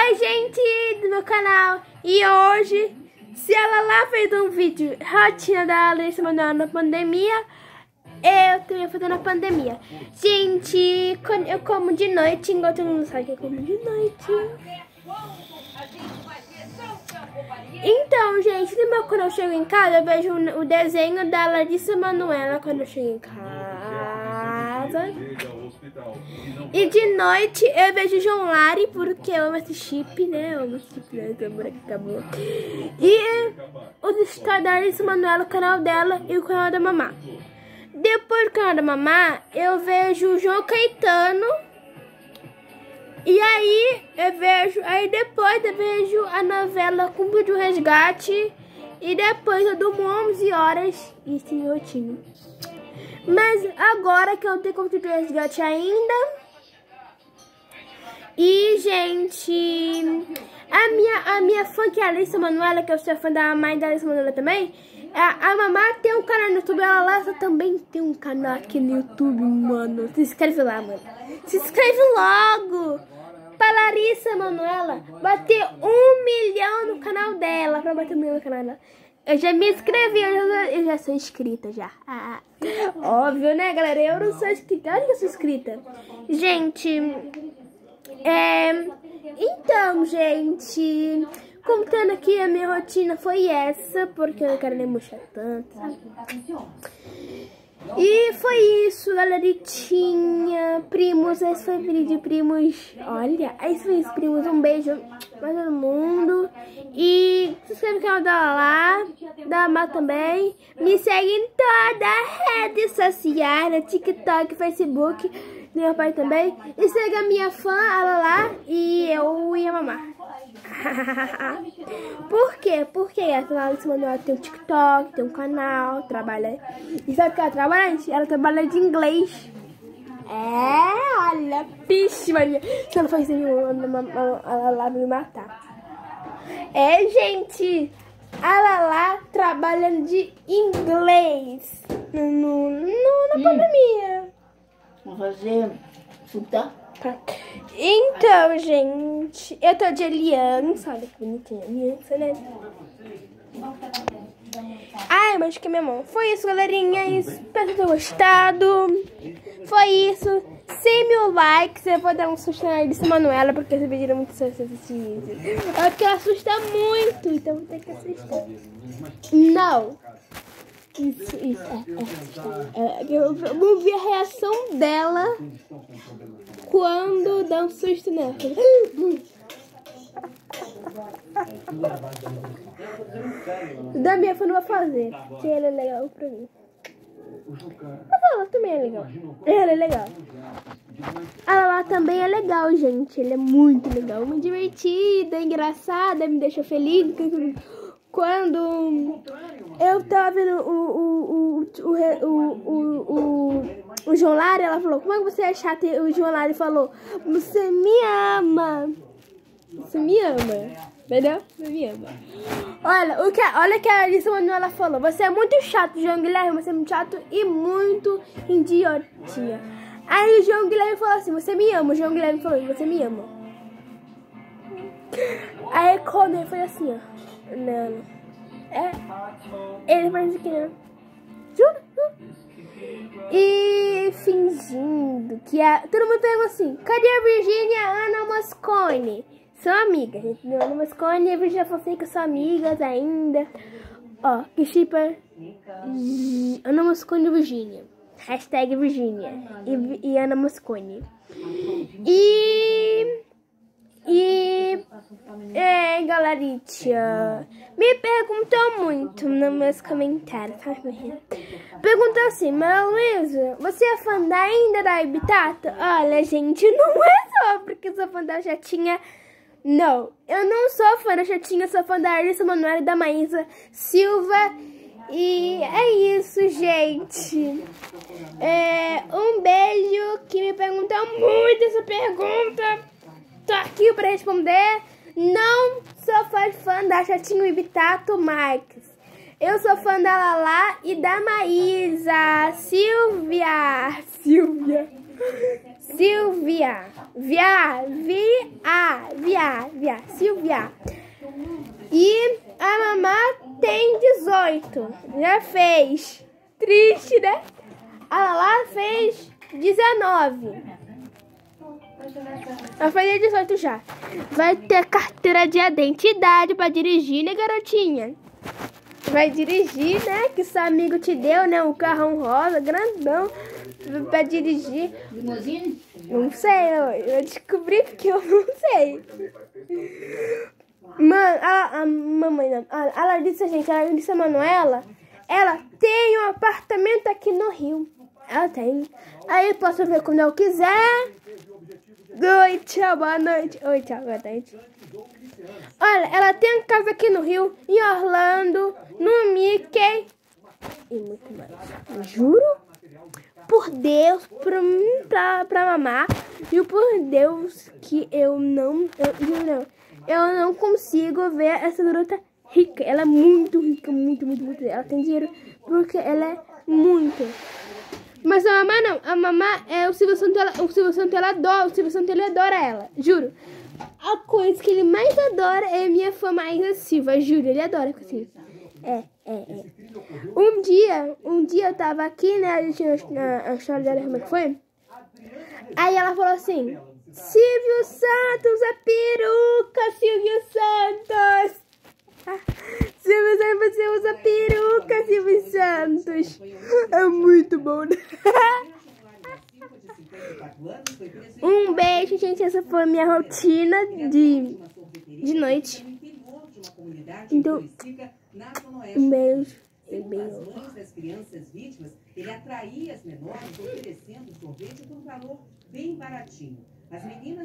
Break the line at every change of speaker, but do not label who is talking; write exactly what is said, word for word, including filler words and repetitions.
Oi, gente do meu canal. E hoje, se ela lá fez um vídeo rotina da Larissa Manoela na pandemia, eu também vou fazer na pandemia. Gente, quando eu como de noite, igual todo mundo sabe que eu como de noite. Então, gente, lembra quando eu chego em casa, eu vejo o desenho da Larissa Manoela quando eu chego em casa. E de noite eu vejo João Lari, porque eu amo esse chip, né? Eu amo esse chip, né? Esse amor que acabou. E os stories da Larissa Manoela, o canal dela e o canal da Mamá. Depois do canal da Mamá, eu vejo o João Caetano. E aí eu vejo, aí depois eu vejo a novela Cúmplice do Resgate. E depois eu durmo onze horas e isso é rotina. Mas agora que eu tenho Cúmplice do Resgate ainda. E, gente, a minha, a minha fã, que é a Larissa Manoela, que eu sou fã da mãe da Larissa Manoela também, a, a Mamá tem um canal no YouTube, ela lá também tem um canal aqui no YouTube, mano. Se inscreve lá, mano. Se inscreve logo pra Larissa Manoela bater um milhão no canal dela, pra bater um milhão no canal dela. Eu já me inscrevi, eu já, eu já sou inscrita já. Ah, óbvio, né, galera? Eu não sou inscrita, olha que eu sou inscrita. Gente... É, então, gente, contando aqui a minha rotina foi essa, porque eu não quero nem mostrar tanto. E foi isso, galeritinha, primos, esse foi o vídeo de primos. Olha, esse foi isso, primos, um beijo pra todo mundo. E se inscreve no canal dela lá, da Má também. Me segue em todas as redes sociais, no TikTok, Facebook. Meu pai também. E segue a minha fã, ela lá, e eu e a Mamá. Por quê? Porque a Larissa Manoela tem um TikTok, tem um canal, trabalha. E sabe o que ela trabalha? Ela trabalha de inglês. É, olha, pixe, Maria. Se ela faz isso, ela lá vai me matar. É, gente, ela lá trabalhando de inglês no, no, na hum. pandemia.
Vamos fazer fruta?
Tá. Então, gente, eu tô de aliança. Olha que bonitinha aliança, né? Ai, mas que minha mão. Foi isso, galerinha. Espero que tenham gostado. Foi isso. cem mil likes. Eu vou dar um susto na Larissa Manoela, porque vocês pediram muito susto nesse vídeo. É porque ela assusta muito, então vou ter que assustar. Não. Isso, isso, é, é, é, eu vou ver a reação dela quando dá um susto nela. Da minha fã não vai fazer, porque ele é legal pra mim. Mas ela também é legal. Ela é legal. Ela lá também é legal, gente. Ele é muito legal, muito divertida, engraçada, me deixa feliz. Quando eu tava vendo o, o, o, o, o, o, o João Lari, ela falou, como é que você é chata? E o João Lari falou, você me ama. Você me ama. Entendeu? Você me ama. Olha o que, olha que a Larissa Manoela falou. Você é muito chato, João Guilherme. Você é muito chato e muito idiotinha. Aí o João Guilherme falou assim, você me ama. O João Guilherme falou, você me ama. Aí quando ele foi assim, ó. Não. É. Ele parece que não. Juro. E fingindo que a... Todo mundo pergunta assim, cadê a Virgínia e a Ana Moscone? São amigas, gente. A Ana Moscone e a Virgínia Fonseca são amigas ainda. Ó, que chipa. Ana Moscone e Virgínia. Hashtag Virgínia e, e Ana Moscone. E... E, é, galeritia, me perguntou muito nos meus comentários, sabe? Perguntou assim, mas Luísa, você é fã da ainda da Ibitata? Olha, gente, não é só porque eu sou fã da Chatinha, não. Eu não sou fã da Chatinha, eu sou fã da Larissa Manoela e da Maísa Silva. E é isso, gente. É, um beijo, que me perguntou muito essa pergunta. Tô aqui pra responder. Não sou fã, fã da Chatinho e Bitato Marques. Eu sou fã da Lala e da Maísa Silvia. Silvia. Silvia. Via, via, via, via, Silvia. E a mamá tem dezoito. Já fez. Triste, né? A Lala fez dezenove. Ela fez dezoito já. Vai ter carteira de identidade pra dirigir, né, garotinha? Vai dirigir, né? Que seu amigo te deu, né? Um carrão rosa, grandão, pra dirigir.
Limousine?
Não sei, eu, eu descobri porque eu não sei. Mano, a, a mamãe, a, a Larissa, gente, a Larissa Manoela, ela tem um apartamento aqui no Rio. Ela tem. Aí eu posso ver quando eu quiser. Oi, tchau, boa noite. Oi, tchau, boa noite. Olha, ela tem uma casa aqui no Rio, em Orlando, no Mickey e muito mais. Juro? Por Deus, pra mim, pra, pra mamar. E por Deus que eu não, eu, não, eu não consigo ver essa garota rica. Ela é muito rica, muito, muito, muito. Ela tem dinheiro porque ela é muito. Mas a mamá não, a mamá é o Silvio Santos, ela, o Silvio Santos ela adora, o Silvio Santos ele adora ela, juro. A coisa que ele mais adora é a minha fã Maísa Silva, juro, ele adora assim. É, é, é. Um dia, um dia eu tava aqui, né, a gente na história dela, como é que foi? Aí ela falou assim, Silvio Santos, a peruca, Silvio Santos. Silvio Santos, você usa peruca, Silvio Santos. É muito bom, né? Um beijo, gente. Essa foi a minha rotina de, de noite. Então, um beijo. Um beijo.